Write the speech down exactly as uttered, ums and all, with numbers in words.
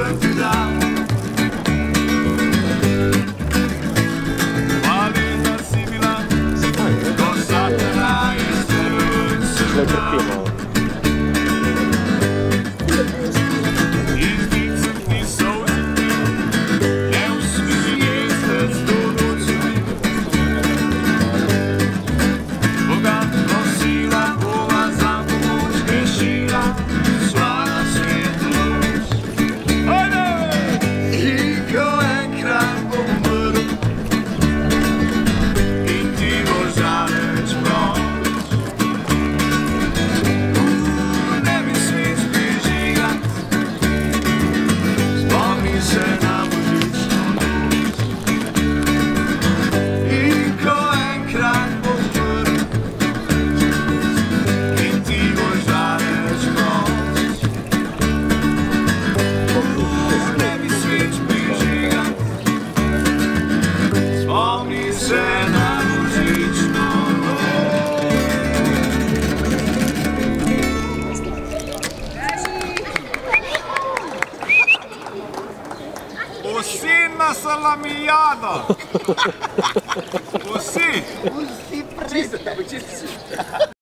sam ti dao. Hvali da si bila do satana i srcu. Sve trpimo. Usina salamijana! Usi! Usi, čisto, čisto si.